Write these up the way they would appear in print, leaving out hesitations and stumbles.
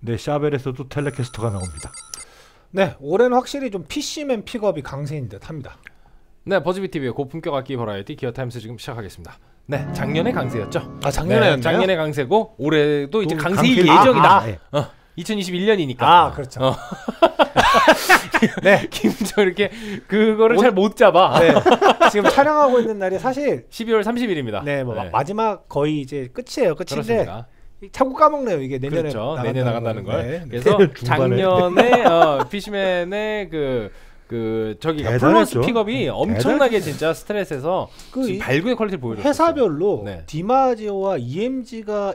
네, 샤벨에서도 텔레캐스터가 나옵니다. 네, 올해는 확실히 좀 PC맨 픽업이 강세인 듯 합니다. 네, 버즈비TV의 고품격 악기 버라이어티 기어타임스 지금 시작하겠습니다. 네, 작년에 강세였죠. 아, 작년에 네, 작년에 강세고 올해도 이제 강세일 강세- 예정이다. 네. 2021년이니까. 아, 그렇죠. 네, 김저 이렇게 그거를 잘 못 잡아. 네. 지금 촬영하고 있는 날이 사실 12월 30일입니다. 네, 뭐 마지막 거의 이제 끝이에요. 끝인데 그렇습니다. 자꾸 까먹네요. 이게 내년에 그렇죠. 내년 나간다는 걸. 네. 그래서 내년 중반에. 작년에 피시맨의 저기가 대단했죠. 플러스 픽업이 엄청나게 진짜 스트레스에서 그 지금 발군의 퀄리티를 보여줬어요. 회사별로 네. 디마지오와 EMG가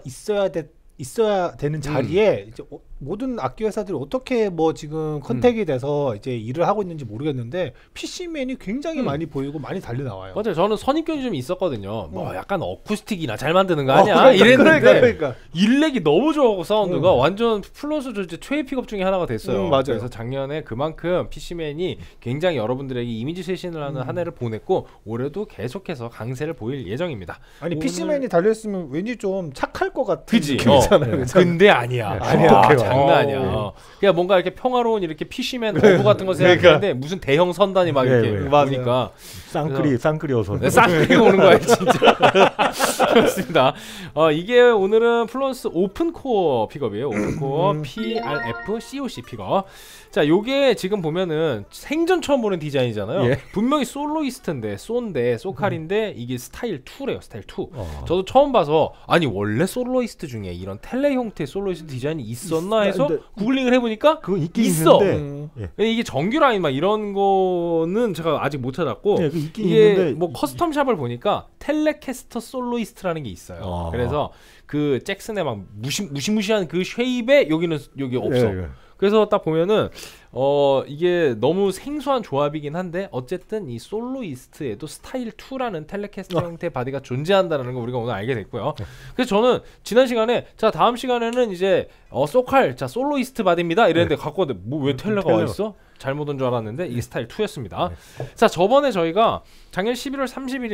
있어야 되는 자리에 이제 모든 악기 회사들이 어떻게 뭐 지금 컨택이 돼서 이제 일을 하고 있는지 모르겠는데 PC맨이 굉장히 많이 보이고 많이 달려 나와요. 맞아요. 저는 선입견이 좀 있었거든요. 뭐 약간 어쿠스틱이나 잘 만드는 거 아니야? 이랬는데 그러니까. 일렉이 너무 좋아하고 사운드가 완전 플러스 이제 최애 픽업 중에 하나가 됐어요. 맞아요. 그래서 작년에 그만큼 PC맨이 굉장히 여러분들에게 이미지 쇄신을 하는 한 해를 보냈고 올해도 계속해서 강세를 보일 예정입니다. 아니 PC맨이 달려 있으면 왠지 좀 착할 것 같은 그지? 느낌이잖아요. 근데 아니야. 아니야. 장난 아니야. 그냥 뭔가 이렇게 평화로운 이렇게 PC맨 어부 같은 거 생각했는데 무슨 대형 선단이 막 이렇게 보니까 쌍끌이 어서. 네, 쌍끌이가 오는 거야 진짜. 그렇습니다. 이게 오늘은 플러스 오픈코어 픽업이에요. 오픈코어 PRF COC 픽업. 자, 요게 지금 보면은 생전 처음 보는 디자인이잖아요. 예. 분명히 솔로이스트인데 소칼인데 이게 스타일 2래요. 스타일 2. 저도 처음 봐서 아니 원래 솔로이스트 중에 이런 텔레 형태의 솔로이스트 디자인이 있었나 해서 근데 구글링을 해보니까 그거 있긴 있어. 있는데, 근데 이게 정규 라인 막 이런 거는 제가 아직 못 찾았고 예, 그 있긴 이게 있는데 뭐 커스텀샵을 보니까 텔레캐스터 솔로이스트라는 게 있어요. 그래서 그 잭슨의 막 무시무시한 그 쉐입에 여기 없어. 예. 그래서 딱 보면은 이게 너무 생소한 조합이긴 한데 어쨌든 이 솔로이스트에도 스타일 2라는 텔레캐스터 형태의 바디가 존재한다는 걸 우리가 오늘 알게 됐고요. 그래서 저는 지난 시간에 자 다음 시간에는 이제 소칼 자 솔로이스트 바디입니다 이랬는데 갖고 왔는데 뭐 왜 텔레가 와 있어? 잘못 온 줄 알았는데 이게 스타일 2였습니다. 자, 저번에 저희가 작년 11월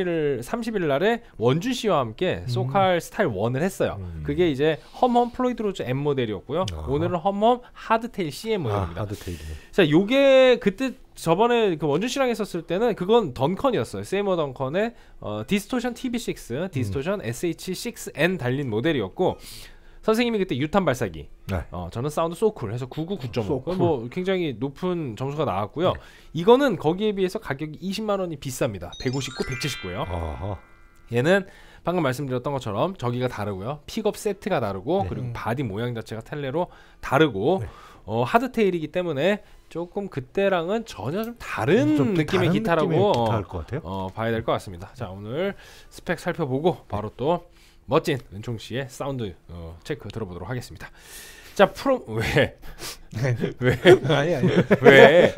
30일 날에 원준 씨와 함께 소칼 스타일 1을 했어요. 그게 이제 험험 플로이드 로즈 M 모델이었고요. 오늘은 험험 하드테일 CM 모델입니다. 하드테일. 자, 요게 그때 저번에 그 원준 씨랑 했었을 때는 그건 던컨이었어요. 세이머 던컨의 디스토션 TB6, 디스토션 SH6N 달린 모델이었고 선생님이 그때 유탄 발사기, 저는 사운드 소쿨 해서 99, 9.5. 뭐 굉장히 높은 점수가 나왔고요. 이거는 거기에 비해서 가격이 20만 원이 비쌉니다. 159, 179예요. 얘는 방금 말씀드렸던 것처럼 저기가 다르고요. 픽업 세트가 다르고 그리고 바디 모양 자체가 텔레로 다르고 하드테일이기 때문에 조금 그때랑은 전혀 좀 다른 느낌의 기타라고 기타일 것 같아요. 봐야 될 것 같습니다. 자, 오늘 스펙 살펴보고 바로 또 멋진 은총 씨의 사운드 체크 들어보도록 하겠습니다. 자, 왜? 아니. 왜?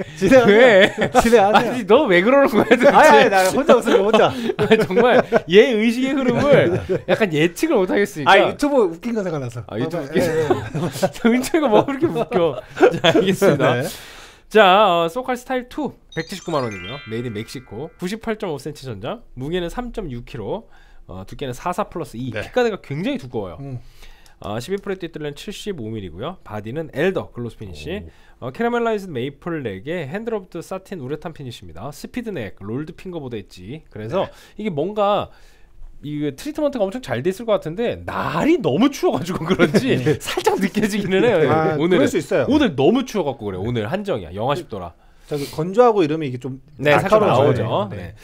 아니, 너 왜 그러는 거야 도대체? 아니, 나 혼자 웃으려 혼자. 아니, 정말 얘 의식의 흐름을 약간 예측을 못 하겠으니까. 유튜브 웃긴 거 생각나서. 유튜브 웃긴 거. 은총이가 뭐 그렇게 웃겨. 자, 알겠습니다. 자, 소칼 스타일 2 179만 원이고요. 메이드 인 멕시코. 98.5cm 전장. 무게는 3.6kg. 두께는 44 플러스 2. 핏가드가 굉장히 두꺼워요. 12프렛 뒷뜰레는 75mm고요. 바디는 엘더 글로스 피니시. 캐러멜라이즈드 메이플 넥에 핸드로브드 사틴 우레탄 피니시입니다. 스피드 넥, 롤드 핑거보드 엣지. 그래서 이게 뭔가 이 트리트먼트가 엄청 잘 돼 있을 것 같은데 날이 너무 추워가지고 그런지 살짝 느껴지기는 해요. 오늘은 그럴 수 있어요. 오늘 너무 추워갖고 그래. 오늘 한정이야. 영하 10도라. 저기 건조하고 이러면 이게 좀 살짝 나오죠. 네.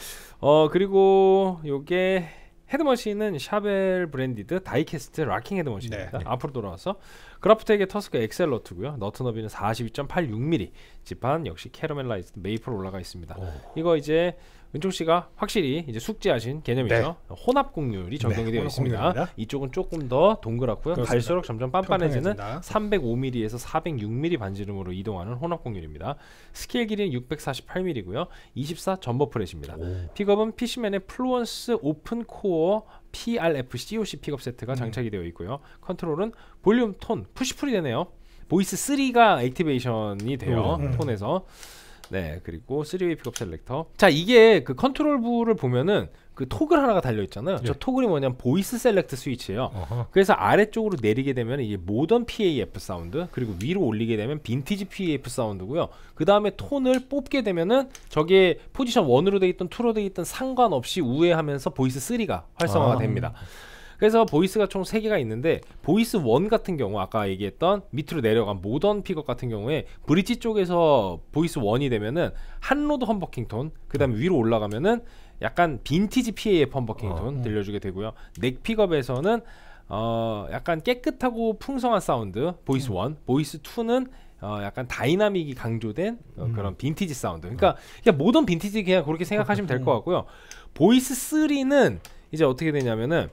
그리고 요게 헤드머신은 샤벨 브랜디드 다이캐스트 락킹 헤드머신입니다. 앞으로 돌아와서 그라프텍의 터스크 엑셀 너트고요. 너트 너비는 42.86mm. 지판 역시 캐러멜라이즈드 메이플 올라가 있습니다. 이거 이제 은총 씨가 확실히 이제 숙지하신 개념이죠. 혼합 곡률이 적용이 되어 있습니다. 곡률입니다. 이쪽은 조금 더 동그랗고요. 그렇습니다. 갈수록 점점 빤빤해지는 305mm에서 406mm 반지름으로 이동하는 혼합 곡률입니다. 스케일 길이는 648mm고요. 24 점버 프렛입니다. 픽업은 피시맨의 플루언스 오픈 코어 PRF COC 픽업 세트가 장착이 되어 있고요. 컨트롤은 볼륨, 톤, 푸시풀이 되네요. 보이스 3가 액티베이션이 돼요. 톤에서. 네, 그리고 3웨이 픽업 셀렉터. 자, 이게 그 컨트롤부를 보면은 그 토글 하나가 달려 있잖아요. 저 토글이 뭐냐면 보이스 셀렉트 스위치예요. 그래서 아래쪽으로 내리게 되면 이게 모던 PAF 사운드, 그리고 위로 올리게 되면 빈티지 PAF 사운드고요. 그 다음에 톤을 뽑게 되면은 저게 포지션 1으로 돼 있던 2로 돼 있던 상관없이 우회하면서 보이스 3가 활성화가 됩니다. 그래서 보이스가 총 3개가 있는데 보이스 1 같은 경우 아까 얘기했던 밑으로 내려간 모던 픽업 같은 경우에 브릿지 쪽에서 보이스 1이 되면은 한로드 험버킹 톤, 그 다음에 위로 올라가면은 약간 빈티지 PAF 험버킹 톤 들려주게 되고요. 넥 픽업에서는 약간 깨끗하고 풍성한 사운드 보이스 1, 보이스 2는 약간 다이나믹이 강조된 그런 빈티지 사운드. 그러니까 그냥 모던 빈티지 그냥 그렇게 생각하시면 될 것 같고요. 보이스 3는 이제 어떻게 되냐면은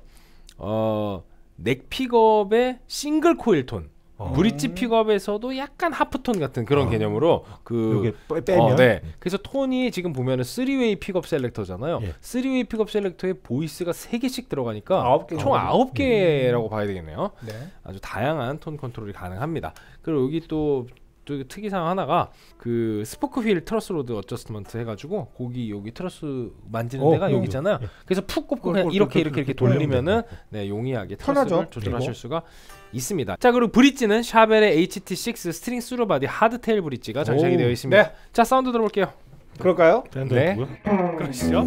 넥 픽업의 싱글 코일 톤, 브릿지 픽업에서도 약간 하프톤 같은 그런 개념으로 그 이게 빼면 네. 그래서 톤이 지금 보면은 3웨이 픽업 셀렉터잖아요. 예. 3웨이 픽업 셀렉터에 보이스가 3개씩 들어가니까 9개. 총 9개라고 봐야 되겠네요. 네. 아주 다양한 톤 컨트롤이 가능합니다. 그리고 여기 또 특이사항 하나가 그 스포크 휠 트러스 로드 어저스트먼트 해가지고 여기 트러스 만지는 데가 여기 있잖아요. 그래서 푹 꼽고 그냥 이렇게 돌리면은 네, 용이하게 트러스를 편하죠. 조절하실 수가 있습니다. 자, 그리고 브릿지는 샤벨의 HT6 스트링 스루 바디 하드테일 브릿지가 장착이 되어 있습니다. 네. 자, 사운드 들어볼게요. 그럴까요? 밴드 네. 있고요. 그러시죠?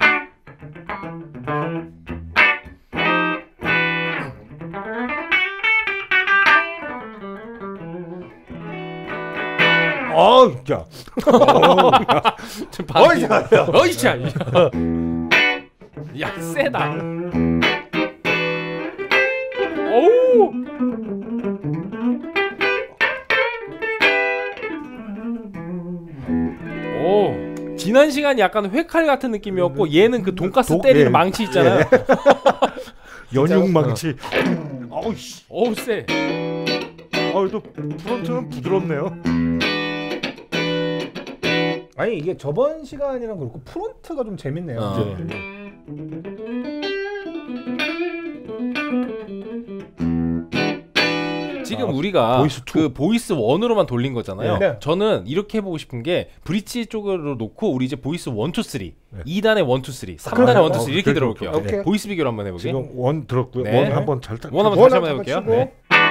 야. 좀 어이자. 어이자. 야, 세다. 오. 오. 지난 시간 약간 회칼 같은 느낌이었고 얘는 그 돈가스 때리는 예. 망치 있잖아요. 연육망치. 어우 씨. 어우 세. 또 프론트는 부드럽네요. 아니 이게 저번 시간이랑 그렇고 프론트가 좀 재밌네요. 지금 우리가 보이스 그 보이스 1으로만 돌린 거잖아요. 네. 저는 이렇게 해보고 싶은 게 브릿지 쪽으로 놓고 우리 이제 보이스 1, 2, 3 2단에 1, 2, 3 3단에 1, 2, 3 이렇게 들어볼게요. 오케이. 보이스 비교를 한번 해보게. 지금 원 들었고요. 네. 원 한번 잘 딱. 원 한번 다시 한번 해볼게요. 네.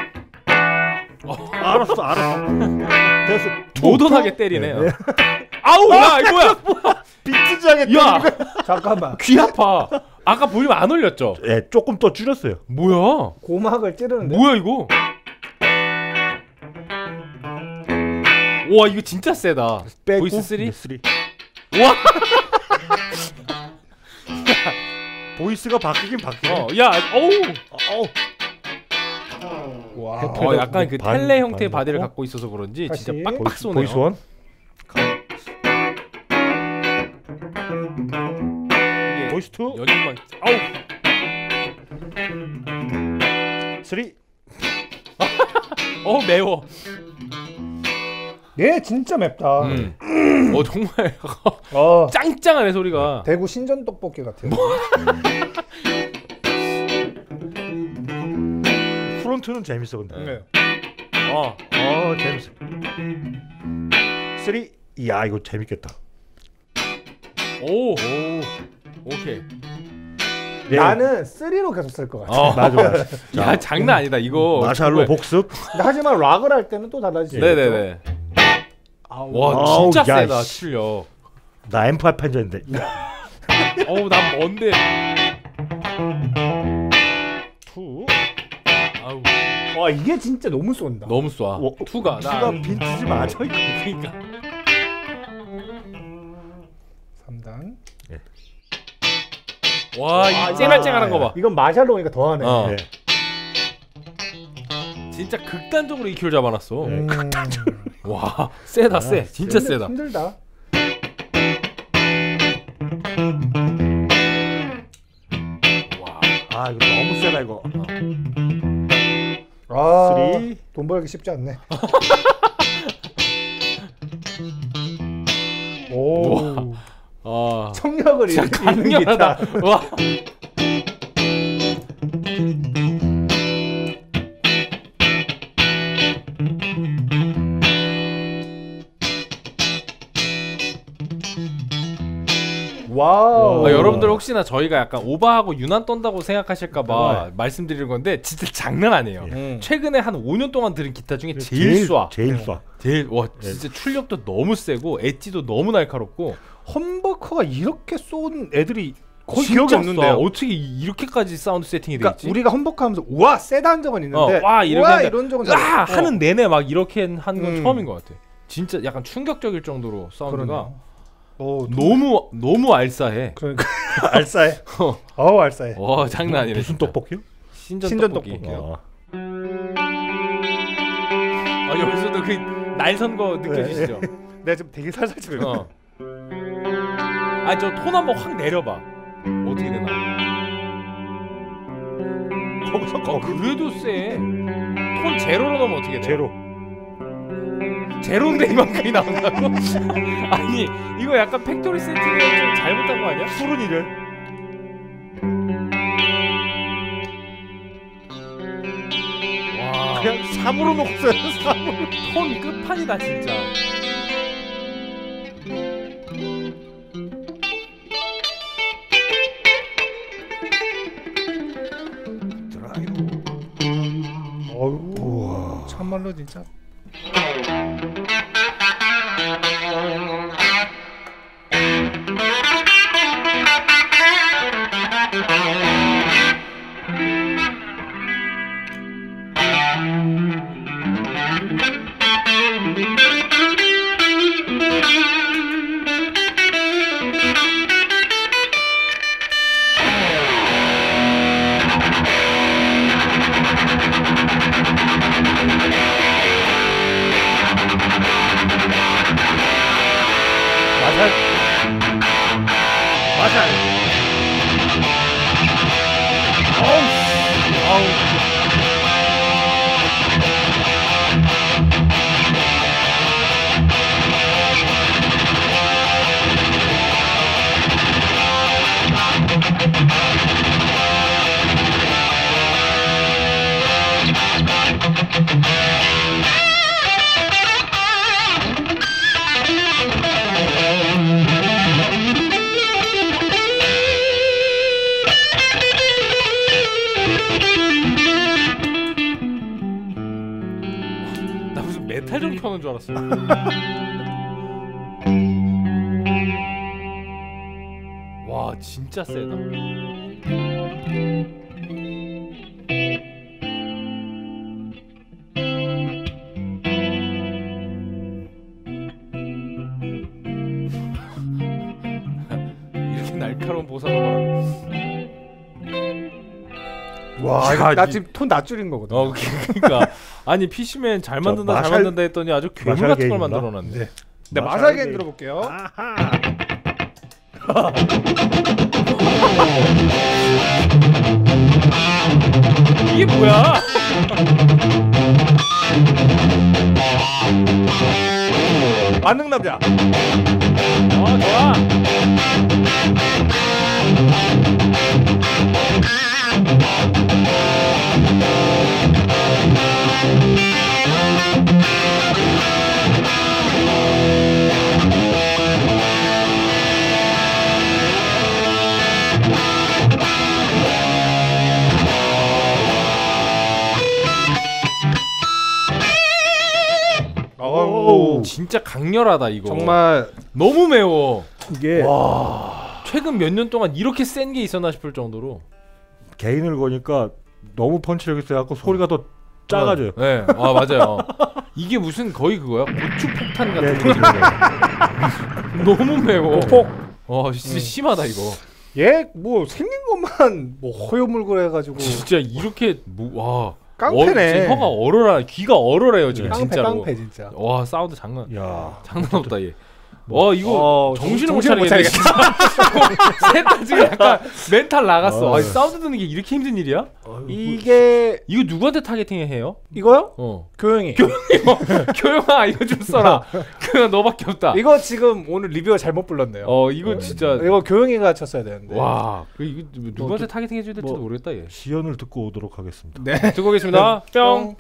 알았어. 됐어. 모던하게 때리네요. 아우 야 이거야. 비트지하게 야 잠깐만. 귀 아파. 아까 볼륨 안 올렸죠? 예, 조금 더 줄였어요. 뭐야? 고막을 찌르는데. 뭐야 이거? 와 이거 진짜 세다. 빼고 보이스 3? 3. 와. 보이스가 바뀌긴 바뀌네. 야 어우. 와. 약간 그 반, 텔레 형태의 반 바디를 넣고. 갖고 있어서 그런지 다시. 진짜 빡빡 쏘네요. 보이스 1. 이게 보이스 2. 연육만. 아우. 3. 매워. 얘 진짜 맵다. 정말 짱짱하네 소리가. 대구 신전 떡볶이 같아요. 프론트는 재밌어 근데. 네. 재밌어. 3. 이야 이거 재밌겠다. 오케이. 예. 나는 3로 계속 쓸 것 같아. 맞아. 야 장난 아니다 이거. 마샬로 정말. 복습. 근데 하지만 락을 할 때는 또 달라지죠. 네네네. 와 아우, 진짜 야, 세다 씨. 출력. 나 M8 판전인데. 난 뭔데. 2. 아우 와 이게 진짜 너무 쏜다. 너무 쏴. 투가 투가 빈티지 맞아 이거. 그러니까. 3단. 와, 이 쨍알쨍알한 거 봐. 이건 마샬로니까 더하네. 예. 진짜 극단적으로 EQ를 잡아놨어. 음. 와, 세다, 세. 진짜 세다. 힘들다. 와, 이거 너무 세다 이거. 3. 돈 벌기 쉽지 않네. 오. 청력을 진짜 잃는 강렬하다. 기타. 와. 와우. 여러분들 혹시나 저희가 약간 오바하고 유난 떤다고 생각하실까봐 말씀드리는 건데 진짜 장난 아니에요. 최근에 한 5년 동안 들은 기타 중에 제일 쏴. 제일 쏴. 와 진짜 출력도 너무 세고 엣지도 너무 날카롭고 험버커가 이렇게 쏜 애들이 거의 진짜 기억이 없는데요. 어떻게 이렇게까지 사운드 세팅이 그러니까 되겠지? 우리가 험버커하면서 우와 세다 한 적은 있는데 와 이런 적은 잘 하는 내내 막 이렇게 한 건 처음인 것 같아. 진짜 약간 충격적일 정도로 사운드가 너무 알싸해. 그러니까 알싸해. 어우 알싸해. 와 장난 아니네. 무슨 진짜. 떡볶이요? 신전 떡볶이요. 여기서도 그 날선 거 느껴지시죠? 내가 지금 되게 살살 치고 있어. 저 톤 한번 확 내려봐. 어떻게 되나? 거기서 그래도 세. 톤 제로로 넣으면 어떻게 돼? 제로인데 이만큼이 나온다고? 아니 이거 약간 팩토리 세팅을 좀 잘못한 거 아니야? 술은 이래. 와 그냥 3으로 녹서요. 3으로. 톤 끝판이다 진짜. 어우 참말로 진짜. 나 무슨 메탈 좀 켜는 줄 알았어. 와 진짜 세다. 이렇게 날카로운 보사노바라. 와, 나 지금 톤 낮줄인 거거든. 그러니까 아니 PC맨 잘 만든다 잘 만든다 했더니 아주 괴물 같은 걸 만들어놨네. 네, 마샬게인 들어볼게요. 이게 뭐야? 만능 남자. 좋아. 진짜 강렬하다 이거. 정말 너무 매워. 이게 최근 몇 년 동안 이렇게 센 게 있었나 싶을 정도로. 개인을 거니까 너무 펀치력이 세갖고 소리가 더 작아져요. 네, 맞아요. 이게 무슨 거의 그거야? 고추 폭탄 같은 거. 너무 매워. 폭. 진짜 심하다 이거. 얘 뭐 생긴 것만 뭐 허여물고 진짜 이렇게 깡패네. 혀가 얼얼하, 귀가 얼얼해요 지금 진짜로. 깡패 진짜. 와 사운드 장난 없다 얘. 이거 정신을 못 차리겠네. 셋다 지금 약간 멘탈 나갔어. 사운드 듣는 게 이렇게 힘든 일이야? 이게 이거 누구한테 타겟팅 해요? 이거요? 교영이. 교영아 이거 좀 써라. 그냥 너밖에 없다. 이거 지금 오늘 리뷰어 잘못 불렀네요. 이거 진짜 이거 교영이가 쳤어야 되는데. 와 이거 누구한테 타겟팅 해줘야 될지도 모르겠다 얘. 시연을 듣고 오도록 하겠습니다. 네, 듣고 오겠습니다. 뿅.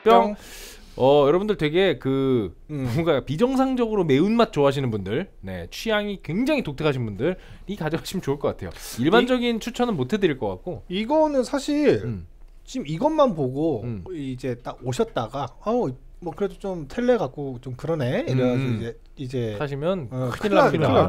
뿅. 여러분들 되게 그 뭔가 비정상적으로 매운맛 좋아하시는 분들, 네, 취향이 굉장히 독특하신 분들이 가져가시면 좋을 것 같아요. 일반적인 추천은 못 해드릴 것 같고. 이거는 사실 지금 이것만 보고 이제 딱 오셨다가 뭐 그래도 좀 텔레 갖고 좀 그러네 이래가지고 이제 사시면 큰일 납니다.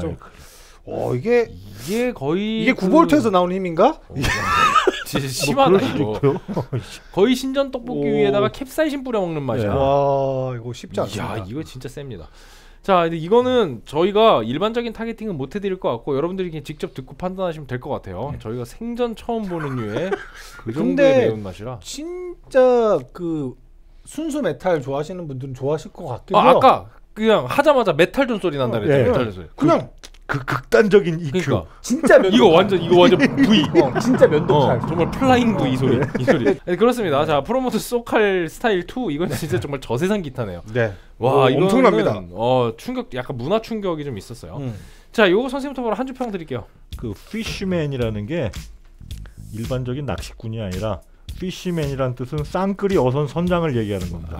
이게 거의 이게 9볼트에서 나온 힘인가? 진짜 심하다 이거. 거의 신전 떡볶이 위에다가 캡사이신 뿌려 먹는 맛이야. 와 이거 쉽지 않습니다. 야 이거 진짜 셉니다. 자, 근데 이거는 저희가 일반적인 타겟팅은 못 해드릴 것 같고 여러분들이 그냥 직접 듣고 판단하시면 될 것 같아요. 저희가 생전 처음 보는 류의 그 정도의 매운맛이라. 진짜 그 순수 메탈 좋아하시는 분들은 좋아하실 것 같긴 해요. 아까 그냥 하자마자 메탈존 소리 난다 그랬잖아요. 메탈존 소리. 그냥 그 극단적인 EQ. 그러니까 진짜 면도칼. 이거 완전 V. 진짜 면도칼. 정말 플라잉 V 소리. 이 소리. 네, 그렇습니다. 자, 프로모트 소칼 스타일 2 이건 진짜 정말 저세상 기타네요. 네. 와, 이거는 엄청납니다. 충격, 약간 문화 충격이 좀 있었어요. 자, 요거 선생님부터 바로 한 줄 평 드릴게요. 그 피쉬맨이라는 게 일반적인 낚시꾼이 아니라 피쉬맨이란 뜻은 쌍끌이 어선 선장을 얘기하는 겁니다.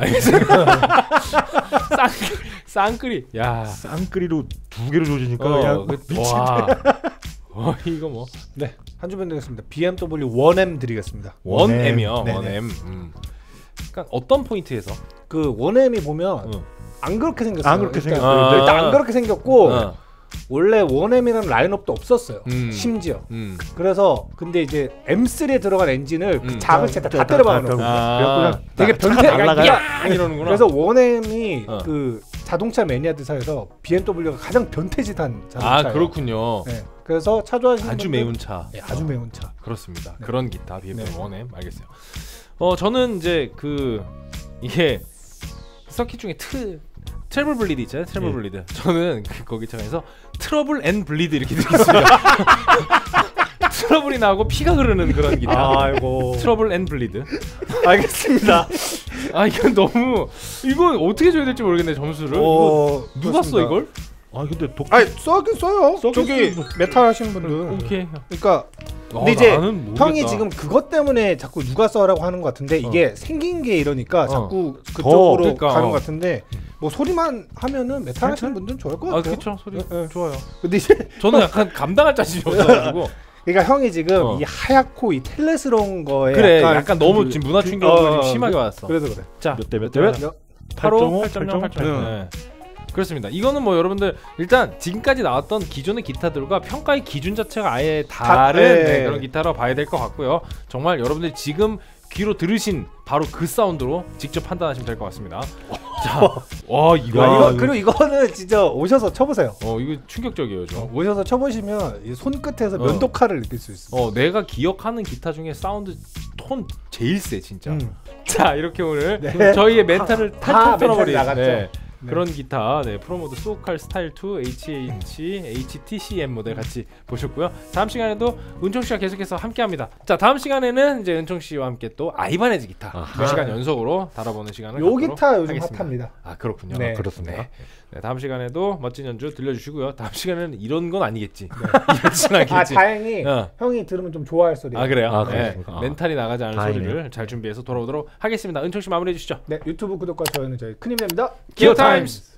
쌍끌이. 야, 쌍끌이로 두 개로 조지니까 그냥 와, 이거 뭐. 네. 한 줄평 드리겠습니다. BMW 1M 드리겠습니다. 1M이요. 네네. 1M. 그러니까 어떤 포인트에서? 그 1M이 보면 안 그렇게 생겼어요. 안 그렇게 일단. 생겼어요. 일단 안 그렇게 생겼고 원래 1M이라는 라인업도 없었어요. 심지어. 그래서 근데 이제 M3에 들어간 엔진을 그 작은 차에 다 때려 박는 거예요. 되게 변태 이러는구나. 그래서 1M이 그 자동차 매니아들 사이에서 BMW가 가장 변태짓한 자동차예요. 그렇군요. 네. 그래서 차 좋아하시는 아주 분들, 매운 차. 네, 아주 매운 차. 그렇습니다. 그런 기타 BMW 1M 알겠어요. 저는 이제 이게 서킷 중에 트러블 블리드 있잖아요. 트러블 블리드. 저는 거기 차에서 트러블 앤 블리드 이렇게 드리겠습니다. 트러블이 나고 피가 흐르는 그런 기타. 아이고. 트러블 앤 블리드. 알겠습니다. 이건 너무 이거 어떻게 줘야 될지 모르겠네 점수를. 이거 누가 써 이걸? 근데 써긴 써요. 저기 메탈 하시는 분들. 오케이. 그러니까 근데 이제 형이 지금 그것 때문에 자꾸 누가 써라고 하는 것 같은데 이게 생긴 게 이러니까 자꾸 그쪽으로 가는 것 같은데 뭐 소리만 하면은 메탈 하시는 분들은 좋아할 것 같아요. 그렇죠. 소리 좋아요. 근데 이제 저는 약간 감당할 자신이 없어가지고. 그러니까 형이 지금 이 하얗고 이 텔레스러운 거에 그래 약간 너무 지금 문화 충격을 좀 심하게 받았어. 그래서 그래. 자, 몇 대? 8.5, 8.0. 네. 그렇습니다. 이거는 뭐 여러분들 일단 지금까지 나왔던 기존의 기타들과 평가의 기준 자체가 아예 다른 그런 기타로 봐야 될 것 같고요. 정말 여러분들 지금 귀로 들으신 바로 그 사운드로 직접 판단하시면 될 것 같습니다. 자, 그리고 이거는 진짜 오셔서 쳐보세요. 이거 충격적이에요, 좀. 오셔서 쳐보시면 이 손끝에서 면도칼을 느낄 수 있어요. 내가 기억하는 기타 중에 사운드 톤 제일 세 진짜. 자, 이렇게 오늘 저희의 멘탈을 탈탈 털어버린 그런 기타 프로모드 소칼 스타일 2 HTCM 모델 같이 보셨고요. 다음 시간에도 은총 씨가 계속해서 함께합니다. 자, 다음 시간에는 이제 은총 씨와 함께 또 아이바네즈 기타 2시간 연속으로 다뤄보는 시간을 요 기타 요즘 하겠습니다. 핫합니다. 그렇군요. 네. 그렇습니다. 네, 다음 시간에도 멋진 연주 들려주시고요. 다음 시간에는 이런 건 아니겠지. 이러진 않겠지. 다행히 형이 들으면 좀 좋아할 소리. 그래요? 멘탈이 나가지 않은 소리를 잘 준비해서 돌아오도록 하겠습니다. 은총 씨 마무리해 주시죠. 네, 유튜브 구독과 좋아요는 저희 큰힘입니다. 기어 타임스.